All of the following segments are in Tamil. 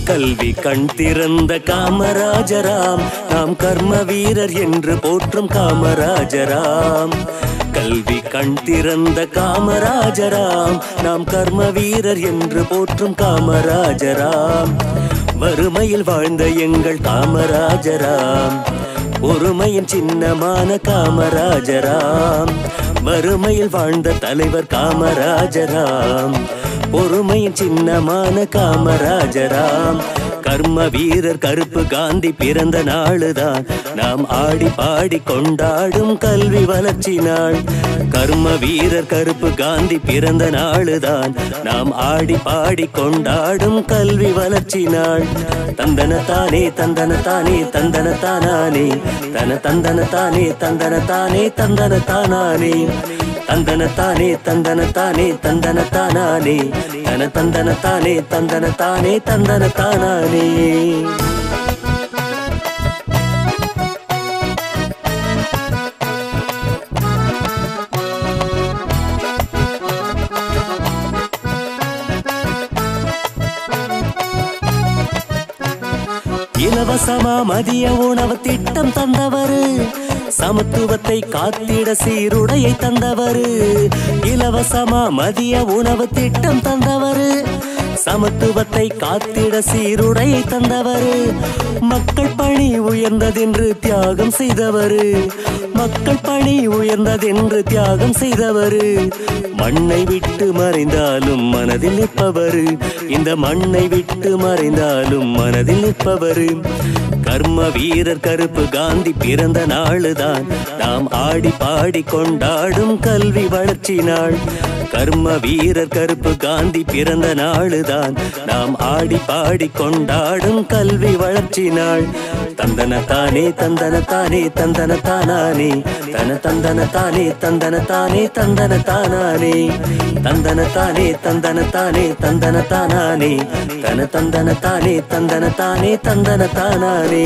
கல்வி கண் திறந்த காமராஜராம், நாம் கர்ம வீரர் என்று போற்றும் காமராஜராம். கல்வி கண் திறந்த காமராஜராம், நாம் கர்ம வீரர் என்று போற்றும் காமராஜராம். வறுமையில் வாழ்ந்த எங்கள் காமராஜராம், ஒருமையின் சின்னமான காமராஜராம். வறுமையில் வாழ்ந்த தலைவர் காமராஜராம், பொறுமையின் சின்னமான காமராஜராம். கர்ம வீரர் கருப்பு காந்தி பிறந்த நாளுதான் நாம் ஆடி பாடி கொண்டாடும் கல்வி வளர்ச்சி நாள். கர்ம வீரர் கருப்பு காந்தி பிறந்த நாளுதான் நாம் ஆடி பாடி கொண்டாடும் கல்வி வளர்ச்சி நாள். தந்தன தானே தந்தன தானே தந்தன தானானே, தன தந்தன தானே தந்தன தானே தந்தன தானானே, தந்தன தானே தந்தன தானே தந்தன தானானே, தன தந்தன தானே தந்தன தானே தந்தன தானானே. இலவசமா மதிய உணவு திட்டம் தந்தவரு, சமத்துவத்தை காத்திட சீருடையை தந்தவரு. இலவசமா மதிய உணவு திட்டம் தந்தவரு, சமத்துவத்தை காத்திட சீருடையை தந்தவரு. மக்கள் பணி உயர்ந்ததென்று தியாகம் செய்தவரு, மக்கள் பணி உயர்ந்ததென்று தியாகம் செய்தவரு. மண்ணை விட்டு மறைந்தாலும் மனதில் நிற்பவரு, இந்த மண்ணை விட்டு மறைந்தாலும் மனதில் நிற்பவரு. கர்ம வீரர் கருப்பு காந்தி பிறந்த நாளுதான் நாம் ஆடி பாடி கொண்டாடும் கல்வி வளர்ச்சி நாள். கர்ம வீரர் கருப்பு காந்தி பிறந்த நாளுதான் நாம் ஆடி பாடி கொண்டாடும் கல்வி வளர்ச்சி நாள். தந்தன தானே தந்தன தானே தந்தன தானானே, தன தந்தன தானே தந்தன தானே தந்தன தானானே, தந்தன தானே தந்தன தானே தந்தன தானானே, தன தந்தன தானே தந்தன தானே தந்தன தானானே.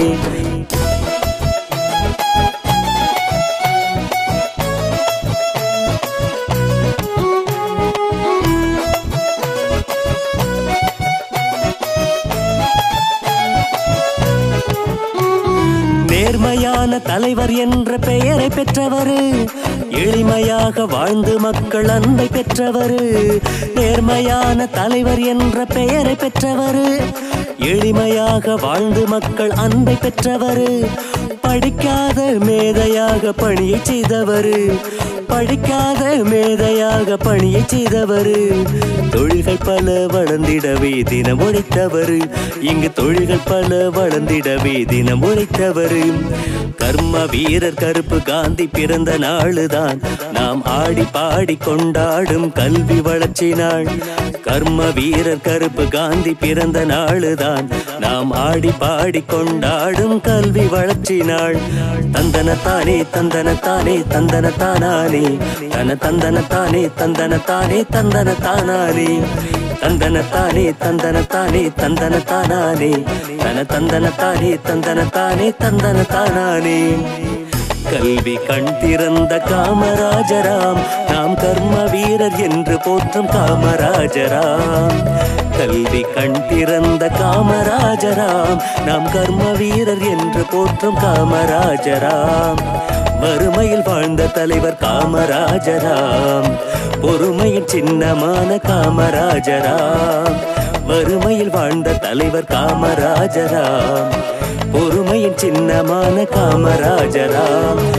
நேர்மையான தலைவர் என்ற பெயரை பெற்றவரு, எளிமையாக வாழ்ந்து மக்கள் அன்பை பெற்றவரு. நேர்மையான தலைவர் என்ற பெயரை பெற்றவரு, எளிமையாக வாழ்ந்து மக்கள் அன்பை பெற்றவரு. படிக்காத மேதையாக பணியை செய்தவரு, படிக்காத மேதையாக பணியை செய்தவரு. தொழில்கள் பல வளர்ந்திடவே தினம் உழைத்தவரு, இங்கு தொழில்கள் பல வளர்ந்திடவே தினம் உழைத்தவரு. கர்ம வீரர் கருப்பு காந்தி பிறந்த நாளுதான் நாம் ஆடி பாடி கொண்டாடும் கல்வி வளர்ச்சி நாள். கர்ம வீரர் கருப்பு காந்தி பிறந்த நாளுதான் நாம் ஆடி பாடி கொண்டாடும் கல்வி வளர்ச்சி நாள். தந்தன தானே தந்தன தானே தந்தன தானானே, தன தந்தன தானே தந்தன தானே தந்தன தானானே, தந்தன தானே தந்தன தானே தந்தன தானானே, தன தந்தன தானே தந்தன தானே தந்தன தானானே. கல்வி கண் திறந்த காமராஜராம், நாம் கர்ம வீரர் என்று போற்றும் காமராஜராம். கல்வி கண் திறந்த காமராஜராம், நாம் கர்ம வீரர் என்று போற்றும் காமராஜராம். வறுமையில் வாழ்ந்த தலைவர் காமராஜராம், பொறுமையின் சின்னமான காமராஜராம். வறுமையில் வாழ்ந்த தலைவர் காமராஜராம், பொறுமையின் சின்னமான காமராஜராம்.